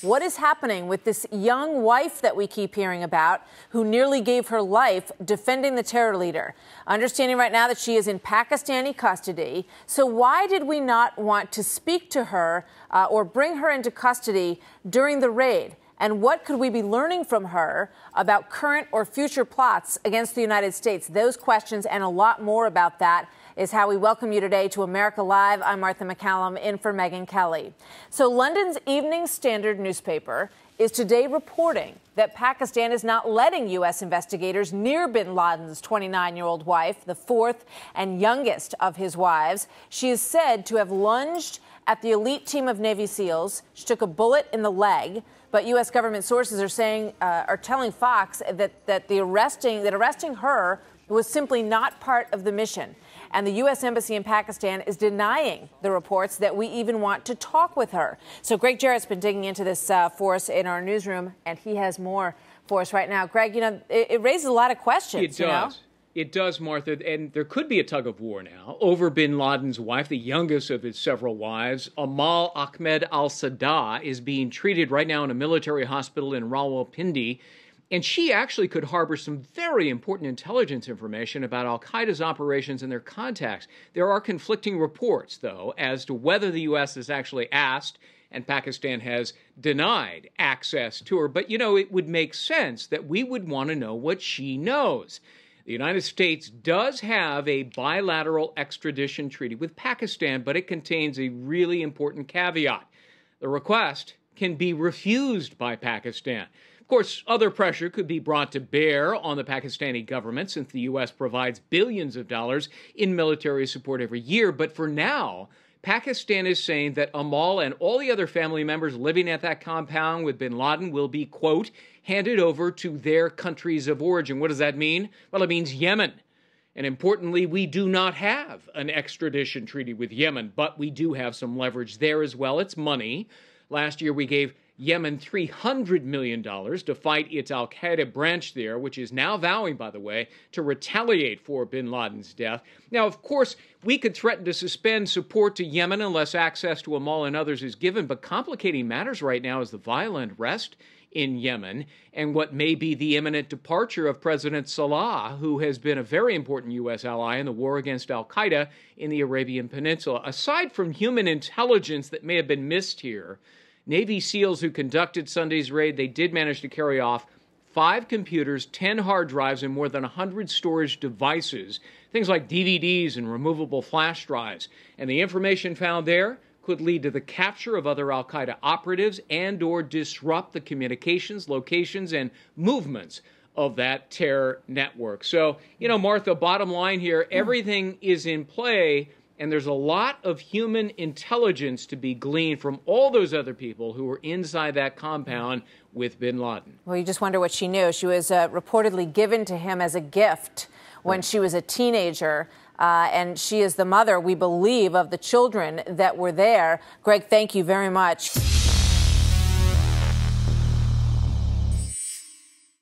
What is happening with this young wife that we keep hearing about who nearly gave her life defending the terror leader? Understanding right now that she is in Pakistani custody. So why did we not want to speak to her or bring her into custody during the raid? And what could we be learning from her about current or future plots against the United States? Those questions and a lot more about that is how we welcome you today to America Live. I'm Martha McCallum, in for Megyn Kelly. So London's Evening Standard newspaper is today reporting that Pakistan is not letting U.S. investigators near bin Laden's 29-year-old wife, the fourth and youngest of his wives. She is said to have lunged at the elite team of Navy SEALs. She took a bullet in the leg. But U.S. government sources are telling Fox that arresting her was simply not part of the mission. And the U.S. Embassy in Pakistan is denying the reports that we even want to talk with her. So Greg Jarrett's been digging into this for us in our newsroom, and he has more for us right now. Greg, it raises a lot of questions. It does. It does, Martha, and there could be a tug of war now over bin Laden's wife, the youngest of his several wives. Amal Ahmed al-Saddah is being treated right now in a military hospital in Rawalpindi, and she actually could harbor some very important intelligence information about al-Qaeda's operations and their contacts. There are conflicting reports, though, as to whether the U.S. has actually asked and Pakistan has denied access to her. But, it would make sense that we would want to know what she knows. The United States does have a bilateral extradition treaty with Pakistan, but it contains a really important caveat. The request can be refused by Pakistan. Of course, other pressure could be brought to bear on the Pakistani government since the U.S. provides billions of dollars in military support every year. But for now, Pakistan is saying that Amal and all the other family members living at that compound with bin Laden will be, quote, handed over to their countries of origin. What does that mean? Well, it means Yemen. And importantly, we do not have an extradition treaty with Yemen, but we do have some leverage there as well. It's money. Last year, we gave Yemen $300 million to fight its al-Qaeda branch there, which is now vowing, by the way, to retaliate for bin Laden's death. Now, of course, we could threaten to suspend support to Yemen unless access to Amal and others is given, but complicating matters right now is the violent unrest in Yemen and what may be the imminent departure of President Saleh, who has been a very important U.S. ally in the war against al-Qaeda in the Arabian Peninsula. Aside from human intelligence that may have been missed here, Navy SEALs who conducted Sunday's raid, they did manage to carry off 5 computers, 10 hard drives, and more than 100 storage devices, things like DVDs and removable flash drives. And the information found there could lead to the capture of other al-Qaeda operatives and or disrupt the communications, locations, and movements of that terror network. So, Martha, bottom line here, everything is in play. And there's a lot of human intelligence to be gleaned from all those other people who were inside that compound with bin Laden. Well, you just wonder what she knew. She was reportedly given to him as a gift when she was a teenager. And she is the mother, we believe, of the children that were there. Greg, thank you very much.